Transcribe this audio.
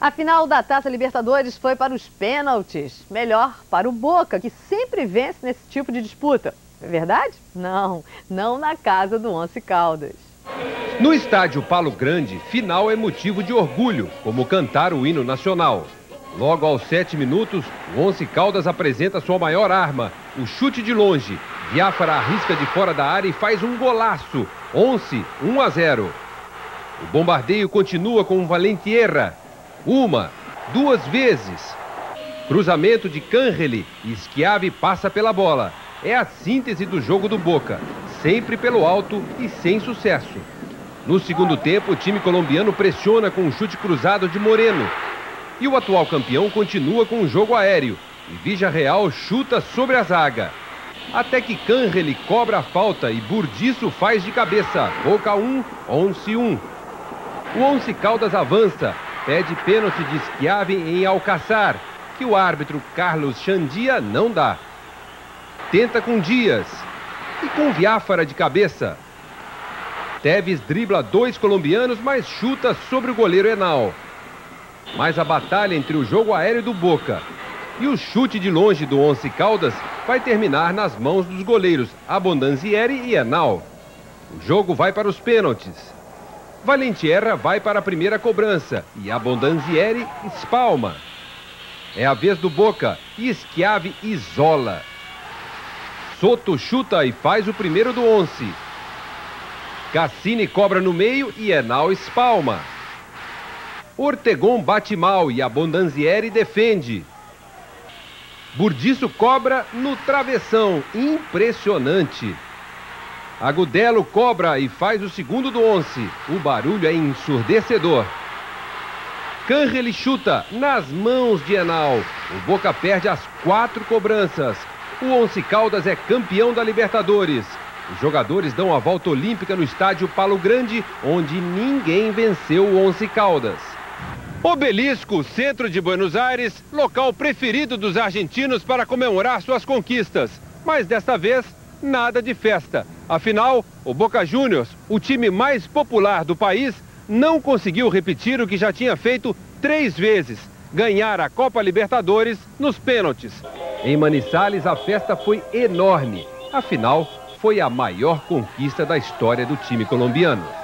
A final da Taça Libertadores foi para os pênaltis. Melhor para o Boca, que sempre vence nesse tipo de disputa. É verdade? Não, não na casa do Once Caldas. No estádio Palo Grande, final é motivo de orgulho, como cantar o hino nacional. Logo aos 7 minutos, o Once Caldas apresenta sua maior arma, o chute de longe. Viáfara arrisca de fora da área e faz um golaço. Once, 1-0. O bombardeio continua com o Valentierra. Uma, duas vezes. Cruzamento de Canreli e Schiavi passa pela bola. É a síntese do jogo do Boca, sempre pelo alto e sem sucesso. No segundo tempo, o time colombiano pressiona com um chute cruzado de Moreno. E o atual campeão continua com um jogo aéreo. E Villarreal chuta sobre a zaga. Até que Canreli cobra a falta e Burdiço faz de cabeça. Boca 1, Once 1. O Once Caldas avança. Pede pênalti de Schiavi em Alcázar, que o árbitro Carlos Chandia não dá. Tenta com Dias e com Viáfara de cabeça. Tevez dribla dois colombianos, mas chuta sobre o goleiro Henao. Mas a batalha entre o jogo aéreo do Boca e o chute de longe do Once Caldas vai terminar nas mãos dos goleiros Abondanzieri e Henao. O jogo vai para os pênaltis. Valentierra vai para a primeira cobrança e Abondanzieri espalma. É a vez do Boca e Schiavi isola. Soto chuta e faz o primeiro do Once. Cassini cobra no meio e Henao espalma. Ortegon bate mal e Abondanzieri defende. Burdiço cobra no travessão. Impressionante. Agudelo cobra e faz o segundo do Once. O barulho é ensurdecedor. Canreli chuta nas mãos de Henao. O Boca perde as 4 cobranças. O Once Caldas é campeão da Libertadores. Os jogadores dão a volta olímpica no estádio Palo Grande, onde ninguém venceu o Once Caldas. Obelisco, centro de Buenos Aires, local preferido dos argentinos para comemorar suas conquistas. Mas desta vez, nada de festa. Afinal, o Boca Juniors, o time mais popular do país, não conseguiu repetir o que já tinha feito 3 vezes, ganhar a Copa Libertadores nos pênaltis. Em Manizales, a festa foi enorme. Afinal, foi a maior conquista da história do time colombiano.